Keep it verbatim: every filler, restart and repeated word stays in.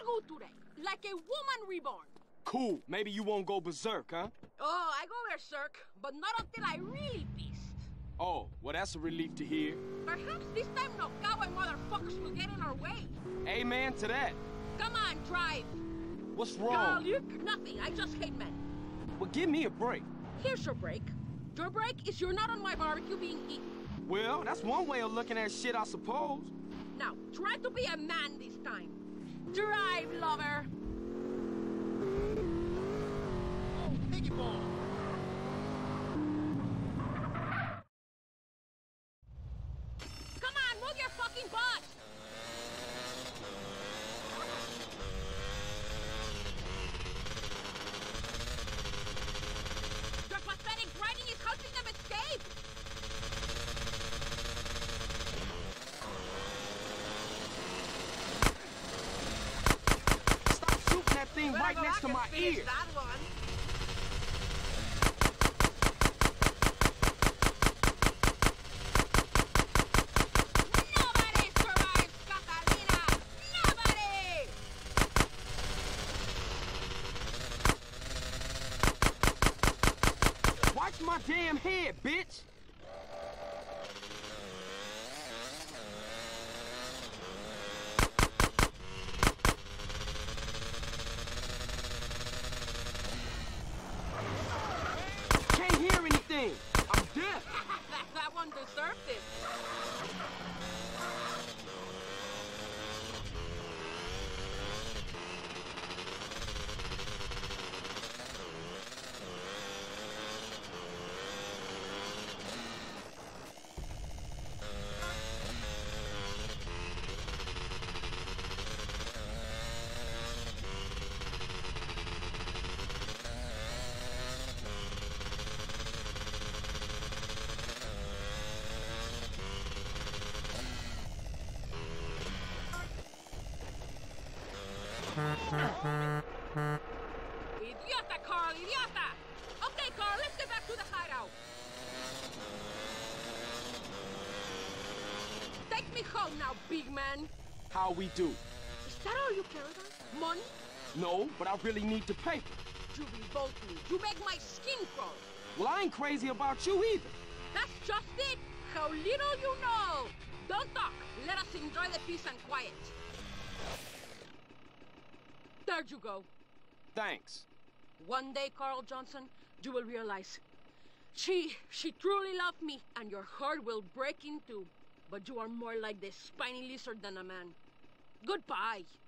feel good today, like a woman reborn. Cool. Maybe you won't go berserk, huh? Oh, I go berserk, but not until I really pissed. Oh, well, that's a relief to hear. Perhaps this time no cowboy motherfuckers will get in our way. Amen to that. Come on, drive. What's wrong? Girl, you... Nothing. I just hate men. Well, give me a break. Here's your break. Your break is you're not on my barbecue being eaten. Well, that's one way of looking at shit, I suppose. Now, try to be a man this time. Drive, lover. Oh, piggy ball. Come on, move your fucking butt. Your pathetic riding is helping them escape. Stop shooting that thing right next to my ear. That one. Nobody survives, Catalina. Nobody. Watch my damn head, bitch. Can't hear anything. I'm deaf. That one deserved it. Idiota, Carl, idiota! Okay, Carl, let's get back to the hideout. Take me home now, big man. How we do? Is that all you care about? Money? No, but I really need the paper. You revolt me. You make my skin crawl. Well, I ain't crazy about you either. That's just it. How little you know. Don't talk. Let us enjoy the peace and quiet. There you go. Thanks. One day, Carl Johnson, you will realize she, she truly loved me, and your heart will break in two. But you are more like the spiny lizard than a man. Goodbye.